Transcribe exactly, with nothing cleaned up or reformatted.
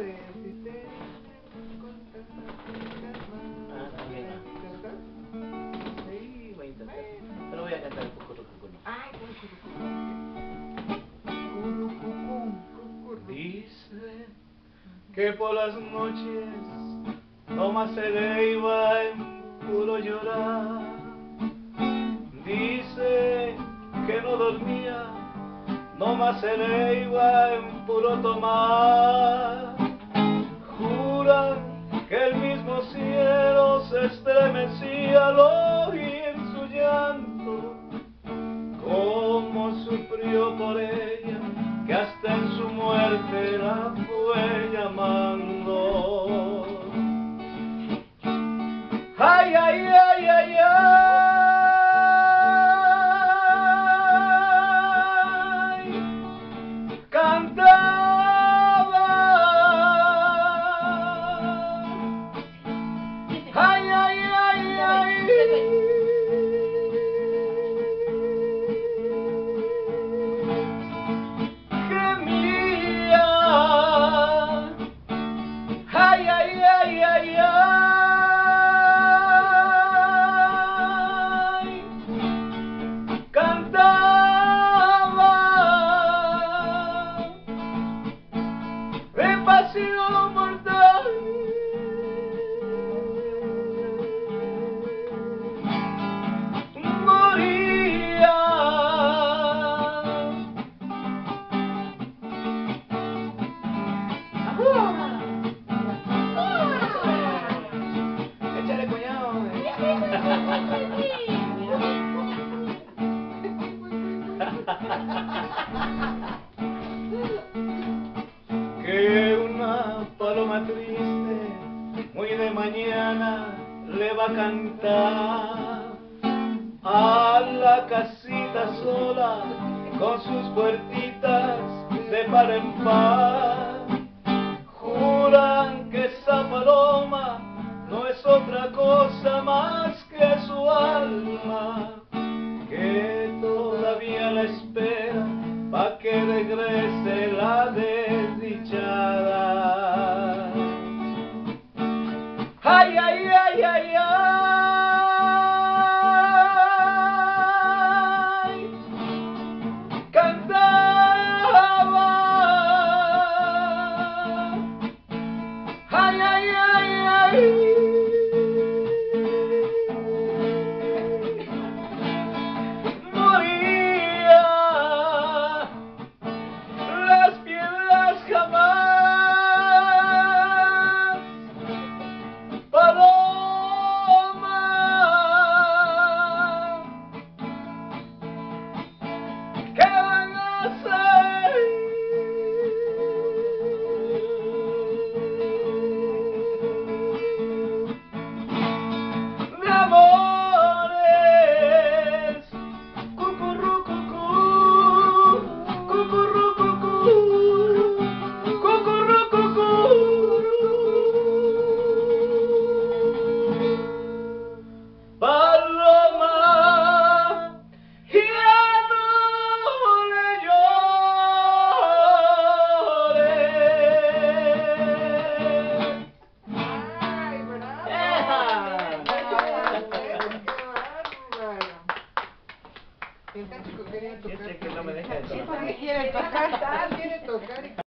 de si te Ah, también va. Sí, voy a intentar. Pero voy a cantar un poco rojo. Ay, curucucum. Dice que por las noches toma Celeiba en puro llorar. Dice que no dormía, no más Celeiba en puro tomar. Juran que el mismo cielo se estremecía al oír su llanto. Cómo sufrió por ella, que hasta en su muerte la fue llamando. Ay, ay, ay, ay, ay, cantaba. Ay, ay, ay, ay. Ay, ay, ay, ay, ay, cantaba de pasión mortal. Moría. Échale, cuñado. Que una paloma triste, muy de mañana, le va a cantar a la casita sola, con sus puertitas de par en par. Juran que esa paloma no es otra cosa más que su alma, que todavía la espera pa' que regrese la desdichada. Ay, ay, ay, ay, ay, cantaba. Ay, ay, ay, ay. Moría. Las piedras jamás. Paloma. ¿Qué van a hacer? De amores, cucurrucucú, cucurrucucú, cucurrucucú. Paloma, ya no le llores. Ay, bravo. El táchico quería tocar. Ese que no me deja de Sí, tocar. porque quiere tocar. Quiere tocar.